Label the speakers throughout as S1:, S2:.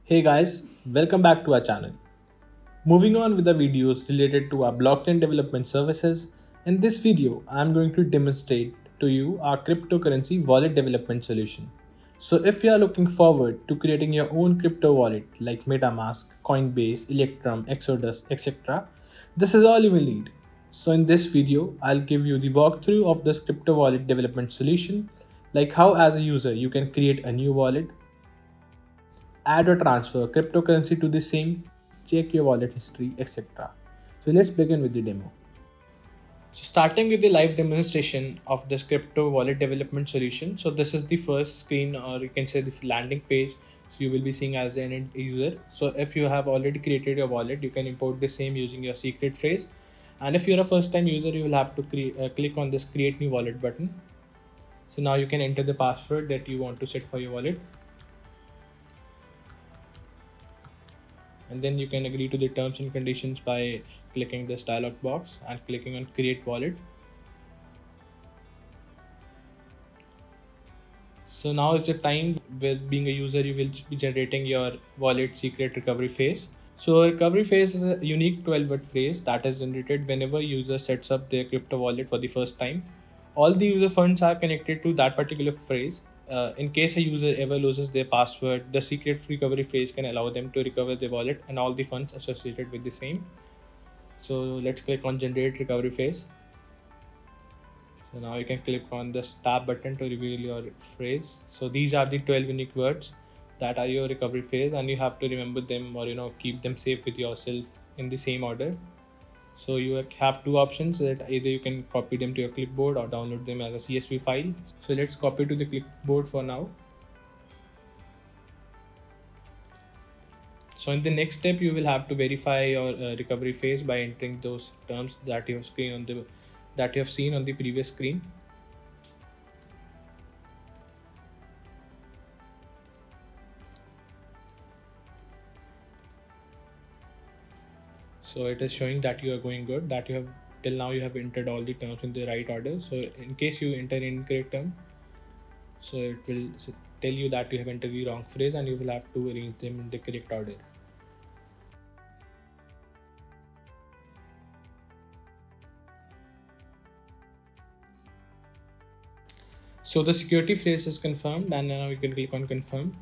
S1: Hey guys, welcome back to our channel. Moving on with the videos related to our blockchain development services, in this video I am going to demonstrate to you our cryptocurrency wallet development solution. So if you are looking forward to creating your own crypto wallet like MetaMask, Coinbase, Electrum, Exodus, etc., this is all you will need. So in this video, I'll give you the walkthrough of this crypto wallet development solution, like how as a user you can create a new wallet, add or transfer cryptocurrency to the same, check your wallet history, etc. So let's begin with the demo. So starting with the live demonstration of this crypto wallet development solution. So this is the first screen, or you can say the landing page. So you will be seeing as an end user. So if you have already created your wallet, you can import the same using your secret phrase. And if you're a first time user, you will have to click on this create new wallet button. So now you can enter the password that you want to set for your wallet. And then you can agree to the terms and conditions by clicking this dialog box and clicking on create wallet. So now is the time with being a user, you will be generating your wallet secret recovery phrase. So recovery phrase is a unique 12-word phrase that is generated whenever user sets up their crypto wallet for the first time. All the user funds are connected to that particular phrase. In case a user ever loses their password, the secret recovery phrase can allow them to recover their wallet and all the funds associated with the same. So let's click on generate recovery phrase. So now you can click on this tab button to reveal your phrase. So these are the 12 unique words that are your recovery phrase, and you have to remember them or keep them safe with yourself in the same order. So you have two options, that either you can copy them to your clipboard or download them as a CSV file. So let's copy to the clipboard for now. So in the next step, you will have to verify your recovery phase by entering those terms that you have seen on the previous screen. So it is showing that you are going good, that you have till now you have entered all the terms in the right order. So in case you enter incorrect term, so it will tell you that you have entered the wrong phrase and you will have to arrange them in the correct order. So the security phrase is confirmed, and now you can click on confirm.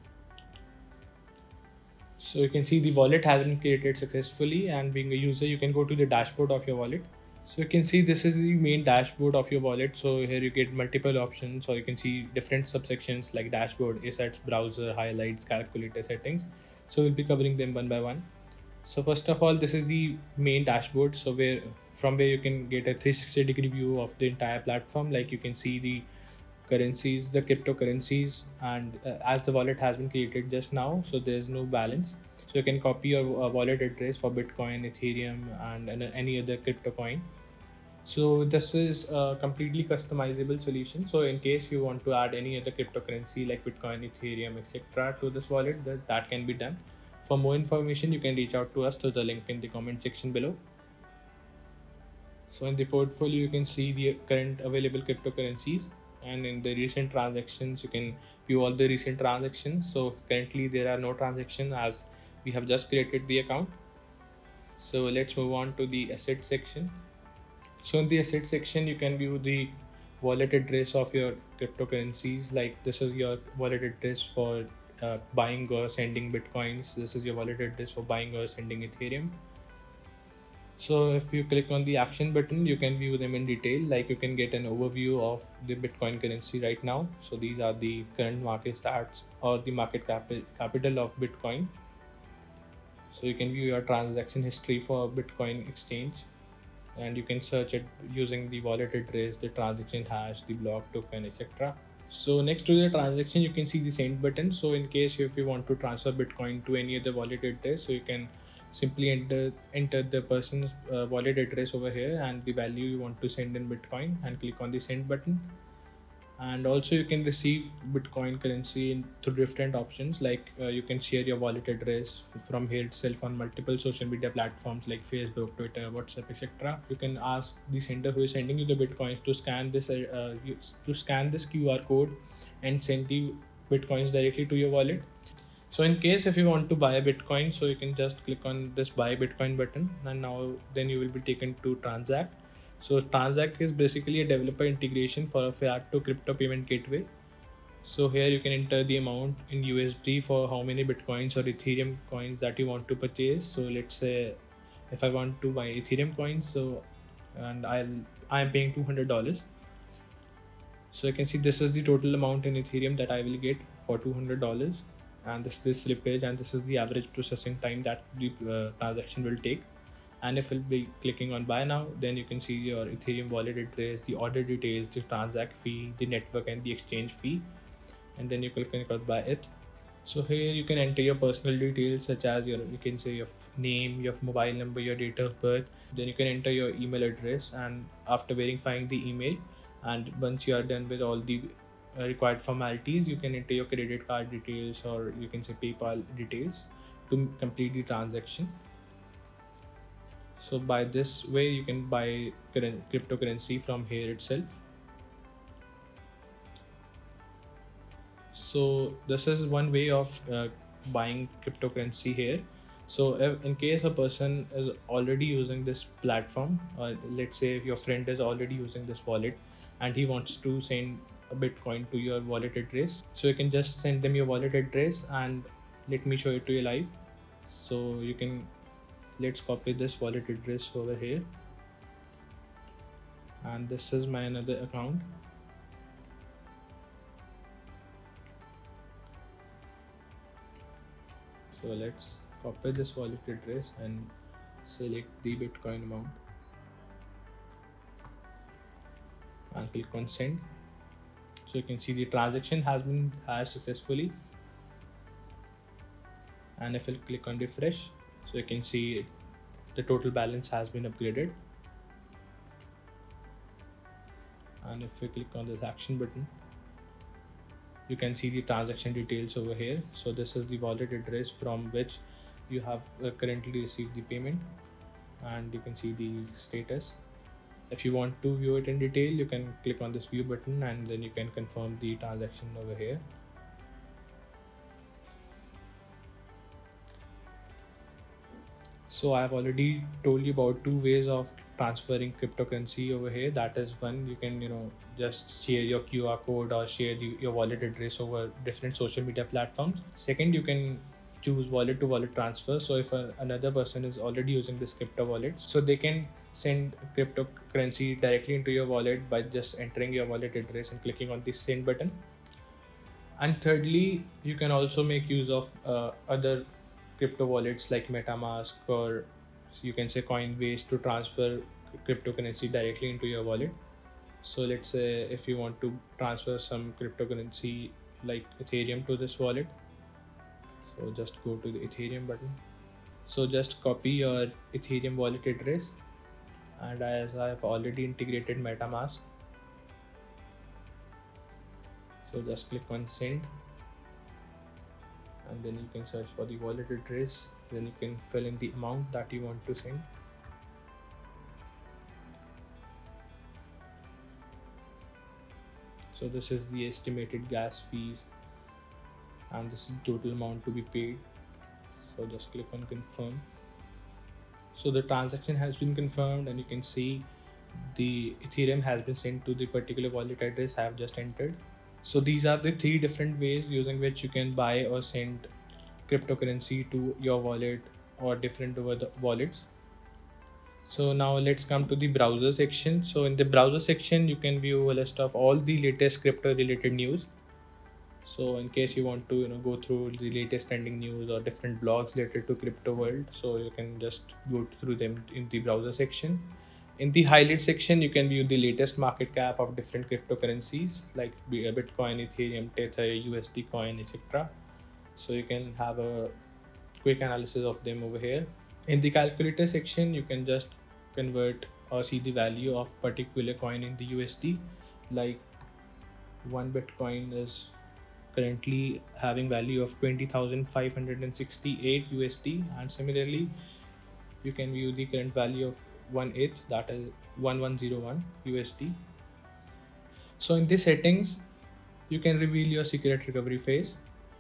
S1: So you can see the wallet has been created successfully, and being a user, you can go to the dashboard of your wallet. So you can see this is the main dashboard of your wallet. So here you get multiple options, or you can see different subsections like dashboard, assets, browser, highlights, calculator, settings. So we'll be covering them one by one. So first of all, this is the main dashboard. So from where you can get a 360-degree view of the entire platform. Like you can see the currencies, the cryptocurrencies, and as the wallet has been created just now, so there's no balance. So you can copy your wallet address for Bitcoin, Ethereum, and any other crypto coin. So this is a completely customizable solution. So in case you want to add any other cryptocurrency like Bitcoin, Ethereum, etc. to this wallet, that can be done. For more information, you can reach out to us through the link in the comment section below. So in the portfolio, you can see the current available cryptocurrencies, and in the recent transactions you can view all the recent transactions. So currently there are no transactions as we have just created the account. So let's move on to the asset section. So in the asset section, you can view the wallet address of your cryptocurrencies. Like this is your wallet address for buying or sending Bitcoins. This is your wallet address for buying or sending Ethereum. So if you click on the action button, you can view them in detail. Like you can get an overview of the Bitcoin currency right now. So these are the current market stats or the market capital of Bitcoin. So you can view your transaction history for Bitcoin exchange, and you can search it using the wallet address, the transaction hash, the block token, etc. So next to the transaction, you can see the send button. So in case if you want to transfer Bitcoin to any other wallet address, so you can simply enter the person's wallet address over here and the value you want to send in Bitcoin, and click on the send button. And also you can receive Bitcoin currency through different options. Like you can share your wallet address from here itself on multiple social media platforms like Facebook, Twitter, WhatsApp, etc. You can ask the sender who is sending you the Bitcoins to scan this QR code and send the Bitcoins directly to your wallet. So in case if you want to buy a Bitcoin, so you can just click on this buy Bitcoin button, and now then you will be taken to Transact. So Transact is basically a developer integration for a fiat to crypto payment gateway. So here you can enter the amount in USD for how many Bitcoins or Ethereum coins that you want to purchase. So let's say if I want to buy Ethereum coins, so and I'm paying $200. So you can see this is the total amount in Ethereum that I will get for $200, and this slippage, and this is the average processing time that the transaction will take. And if we'll be clicking on buy now, then you can see your Ethereum wallet address, the order details, the transact fee, the network and the exchange fee, and then you can click on buy it. So here you can enter your personal details such as you can say your name, your mobile number, your date of birth. Then you can enter your email address, and after verifying the email, and once you are done with all the required formalities, you can enter your credit card details, or you can say PayPal details to complete the transaction. So by this way you can buy cryptocurrency from here itself. So this is one way of buying cryptocurrency here. So if, in case a person is already using this platform, or let's say if your friend is already using this wallet and he wants to send a Bitcoin to your wallet address, so you can just send them your wallet address, and let me show it to you live. So you can, let's copy this wallet address over here, and this is my another account. So let's copy this wallet address and select the Bitcoin amount and click on send. So you can see the transaction has been successfully, and if you click on refresh, so you can see the total balance has been upgraded. And if you click on this action button, you can see the transaction details over here. So this is the wallet address from which you have currently received the payment, and you can see the status. If you want to view it in detail, you can click on this view button, and then you can confirm the transaction over here. So I've already told you about two ways of transferring cryptocurrency over here. That is, one, you can just share your QR code or share your wallet address over different social media platforms. Second, you can choose wallet to wallet transfer. So if another person is already using this crypto wallet, so they can send cryptocurrency directly into your wallet by just entering your wallet address and clicking on the send button. And thirdly, you can also make use of other crypto wallets like MetaMask, or you can say Coinbase, to transfer cryptocurrency directly into your wallet. So let's say if you want to transfer some cryptocurrency like Ethereum to this wallet, so just go to the Ethereum button. So just copy your Ethereum wallet address, and as I have already integrated MetaMask, so just click on send, and then you can search for the wallet address. Then you can fill in the amount that you want to send. So this is the estimated gas fees, and this is the total amount to be paid. So just click on confirm. So the transaction has been confirmed, and you can see the Ethereum has been sent to the particular wallet address I have just entered. So these are the three different ways using which you can buy or send cryptocurrency to your wallet or different over the wallets. So now let's come to the browser section. So in the browser section, you can view a list of all the latest crypto related news. So in case you want to go through the latest trending news or different blogs related to crypto world, so you can just go through them in the browser section. In the highlight section, you can view the latest market cap of different cryptocurrencies like Bitcoin, Ethereum, Tether, USD coin, etc. So you can have a quick analysis of them over here. In the calculator section, you can just convert or see the value of particular coin in the USD. Like one Bitcoin is currently having value of 20,568 USD, and similarly you can view the current value of 1 ETH, that is 1101 USD. So in the settings, you can reveal your secret recovery phrase.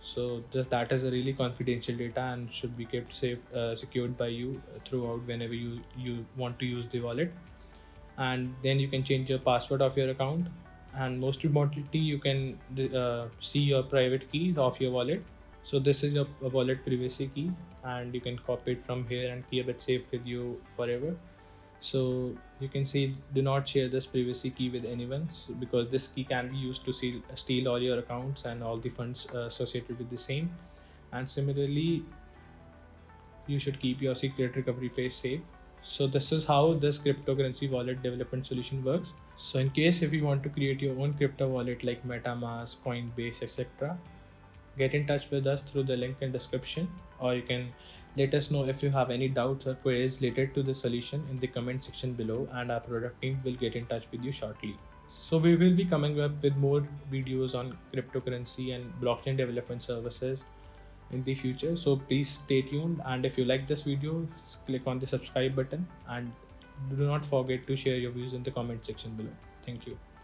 S1: So that is a really confidential data and should be kept safe, secured by you throughout whenever you want to use the wallet. And then you can change your password of your account, and most importantly you can see your private key of your wallet. So this is your wallet privacy key, and you can copy it from here and keep it safe with you forever. So you can see, do not share this privacy key with anyone, because this key can be used to steal all your accounts and all the funds associated with the same. And similarly, you should keep your secret recovery phrase safe. So this is how this cryptocurrency wallet development solution works. So in case if you want to create your own crypto wallet like MetaMask, Coinbase, etc., get in touch with us through the link in description, or you can let us know if you have any doubts or queries related to the solution in the comment section below, and our product team will get in touch with you shortly. So we will be coming up with more videos on cryptocurrency and blockchain development services in the future. So please stay tuned, and if you like this video, click on the subscribe button, and do not forget to share your views in the comment section below. Thank you.